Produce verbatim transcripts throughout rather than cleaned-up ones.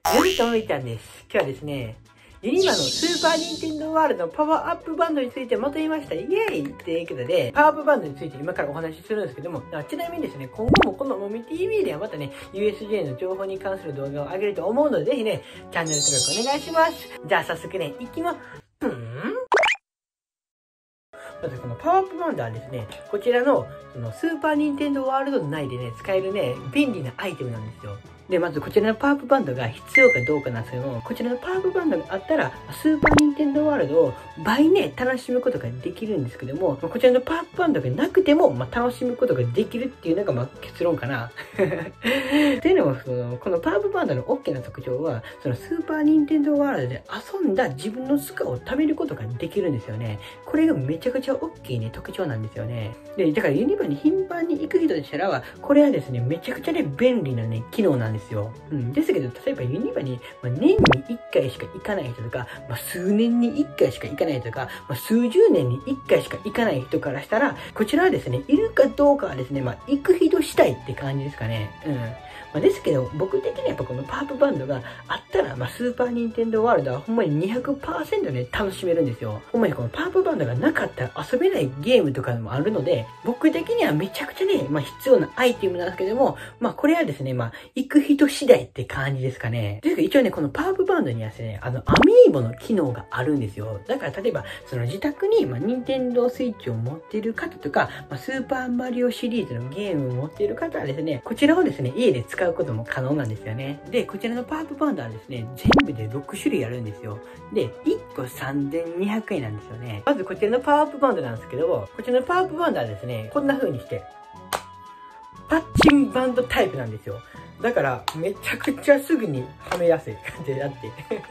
よろしくおめいちゃんです。今日はですね、ユニバのスーパーニンテンドーワールドのパワーアップバンドについてまとめました。イエーイっていうことで、パワーアップバンドについて今からお話しするんですけども、ちなみにですね、今後もこのもみ ティーブイ ではまたね、ユーエスジェー の情報に関する動画を上げると思うので、ぜひね、チャンネル登録お願いします。じゃあ早速ね、いきま、ぷーん。まずこのパワーアップバンドはですね、こちらのそのスーパーニンテンドーワールド内でね、使えるね、便利なアイテムなんですよ。で、まずこちらのパワーアップバンドが必要かどうかなんですけども、こちらのパワーアップバンドがあったら、スーパーニンテンドーワールドを倍ね、楽しむことができるんですけども、こちらのパワーアップバンドがなくても、まあ、楽しむことができるっていうのが、まあ、結論かな。っていうのも、その、このパワーアップバンドの大きな特徴は、そのスーパーニンテンドーワールドで遊んだ自分のスカを貯めることができるんですよね。これがめちゃくちゃ大きいね、特徴なんですよね。で、だからユニバに頻繁に行く人でしたら、これはですね、めちゃくちゃね、便利なね、機能なんですよ。うん。ですけど、例えばユニバに、まあ、年にいっかいしか行かない人とか、まあ、数年にいっかいしか行かない人とか、まあ、数十年にいっかいしか行かない人からしたら、こちらはですね、いるかどうかはですね、まあ、行く人次第って感じですかね。うん。まあ、ですけど、僕的にはやっぱこのパワーアップバンドがあったら、まあ、スーパーニンテンドーワールドはほんまに にひゃくパーセント ね、楽しめるんですよ。ほんまにこのパワーアップバンドがなかったら遊べないゲームとかもあるので、僕的にはめちゃくちゃね、まあ、必要なアイテムなんですけども、まあ、これはですね、まあ、行く人次第って感じですかね。ですけど、一応ね、このパワーアップバンドにはですね、あの、アミーボの機能があるんですよ。だから、例えば、その自宅に、まあ、ニンテンドースイッチを持っている方とか、まあ、スーパーマリオシリーズのゲームを持っている方はですね、こちらをですね、家で使うことも可能なんですよね。で、こちらのパワーアップバンドはですね、全部でろくしゅるいあるんですよ。で、いっこさんぜんにひゃくえんなんですよね。まずこちらのパワーアップバンドなんですけど、こちらのパワーアップバンドはですね、こんな風にして、パッチンバンドタイプなんですよ。だから、めちゃくちゃすぐにはめやすい感じであって。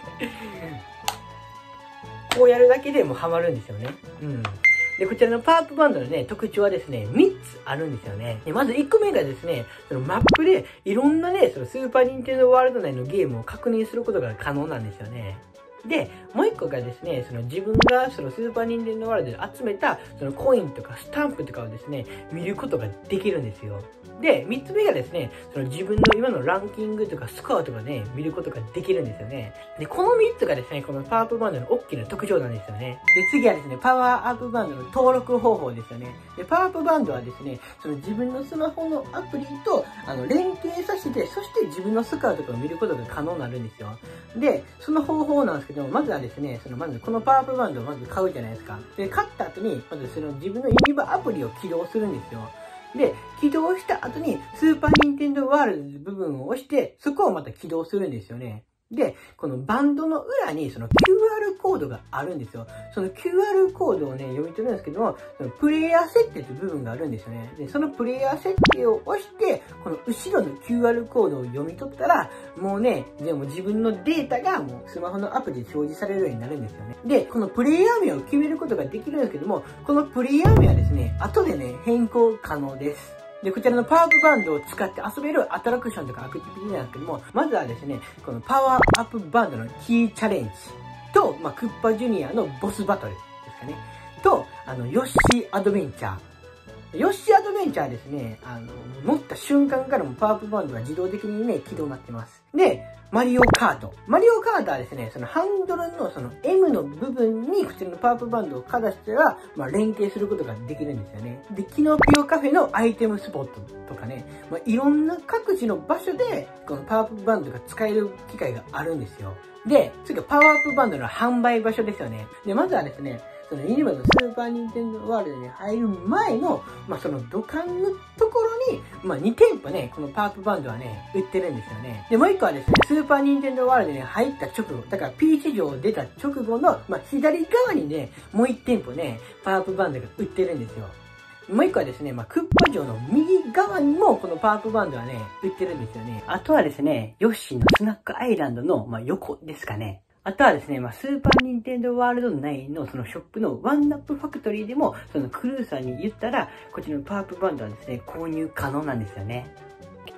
こうやるだけでもうはまるんですよね。うん。で、こちらのパワーアップバンドのね、特徴はですね、みっつあるんですよね。で、まずいっこめがですね、そのマップでいろんなね、そのスーパーニンテンドーワールド内のゲームを確認することが可能なんですよね。で、もう一個がですね、その自分がそのスーパーニンテンドーワールドで集めたそのコインとかスタンプとかをですね、見ることができるんですよ。で、三つ目がですね、その自分の今のランキングとかスコアとかね、見ることができるんですよね。で、この三つがですね、このパワーアップバンドの大きな特徴なんですよね。で、次はですね、パワーアップバンドの登録方法ですよね。で、パワーアップバンドはですね、その自分のスマホのアプリと、あの、連携させて、そして自分のスコアとかを見ることが可能になるんですよ。で、その方法なんですけども、まずはですね、その、まずこのパワーアップバンドをまず買うじゃないですか。で、買った後に、まずその自分のユニバアプリを起動するんですよ。で、起動した後に、スーパーニンテンドーワールドの部分を押して、そこをまた起動するんですよね。で、このバンドの裏にその キューアール コードがあるんですよ。その キューアール コードをね、読み取るんですけども、そのプレイヤー設定という部分があるんですよね。で、そのプレイヤー設定を押して、この後ろの キューアール コードを読み取ったら、もうね、でも自分のデータがもうスマホのアプリで表示されるようになるんですよね。で、このプレイヤー名を決めることができるんですけども、このプレイヤー名はですね、後でね、変更可能です。で、こちらのパワーアップバンドを使って遊べるアトラクションとかアクティビティなんですけども、まずはですね、このパワーアップバンドのキーチャレンジと、まあ、クッパジュニアのボスバトルですかね。と、あの、ヨッシーアドベンチャー。ヨッシーアドベンチャーはですね、あの、乗った瞬間からもパワーアップバンドは自動的にね、起動になってます。で、マリオカート。マリオカートはですね、そのハンドルのその エムの部分にこちらのパワーアップバンドをかざしたら、まあ、連携することができるんですよね。で、キノピオカフェのアイテムスポットとかね、まあ、いろんな各地の場所で、このパワーアップバンドが使える機会があるんですよ。で、次はパワーアップバンドの販売場所ですよね。で、まずはですね、そのユニバのスーパーニンテンドーワールドに入る前の、まあ、その土管のところに、まあ、にてんぽね、このパワーアップバンドはね、売ってるんですよね。で、もういっこはですね、スーパーニンテンドーワールドに入った直後、だからピーチ城出た直後の、まあ、左側にね、もういちてんぽね、パワーアップバンドが売ってるんですよ。もう一個はですね、まあ、クッパ城の右側にもこのパワーアップバンドはね、売ってるんですよね。あとはですね、ヨッシーのスナックアイランドの、まあ、横ですかね。あとはですね、まあ、スーパーニンテンドーワールド内のそのショップのワンナップファクトリーでも、そのクルーさんに言ったら、こちらのパワーアップバンドはですね、購入可能なんですよね。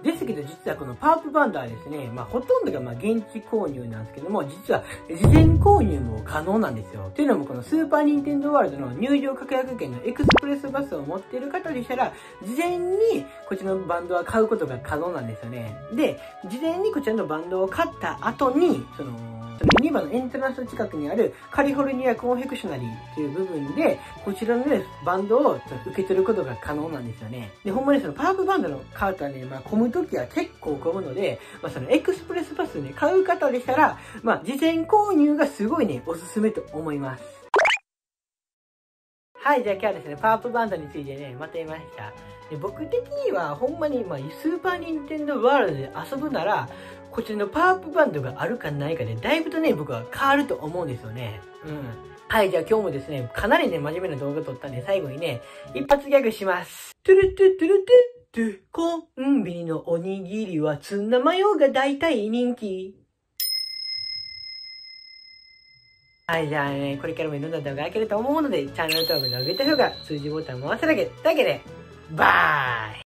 ですけど、実はこのパワーアップバンドはですね、まあ、ほとんどがまあ現地購入なんですけども、実は事前購入も可能なんですよ。というのも、このスーパーニンテンドーワールドの入場確約券のエクスプレスバスを持っている方でしたら、事前にこちらのバンドは買うことが可能なんですよね。で、事前にこちらのバンドを買った後に、その、そのユニバのエントランスの近くにあるカリフォルニアコンフェクショナリーっていう部分で、こちらのね、バンドを受け取ることが可能なんですよね。で、ほんまにそのパワーアップバンドのカートはね、まあ、混むときは結構混むので、まあ、そのエクスプレスパスね、買う方でしたら、まあ、事前購入がすごいね、おすすめと思います。はい、じゃあ今日はですね、パワーアップバンドについてね、まとめました。で、僕的には、ほんまに、まあ、スーパーニンテンドーワールドで遊ぶなら、こちらのパワーアップバンドがあるかないかで、だいぶとね、僕は変わると思うんですよね。うん。はい、じゃあ今日もですね、かなりね、真面目な動画撮ったんで、最後にね、一発ギャグします。トゥルトゥトゥルトゥトゥ、コンビニのおにぎりはツナマヨが大体人気。はい、じゃあね、これからもいろんな動画が開けると思うので、チャンネル登録のグッド評価、通知ボタンも回すだけ、だけで、バーイ。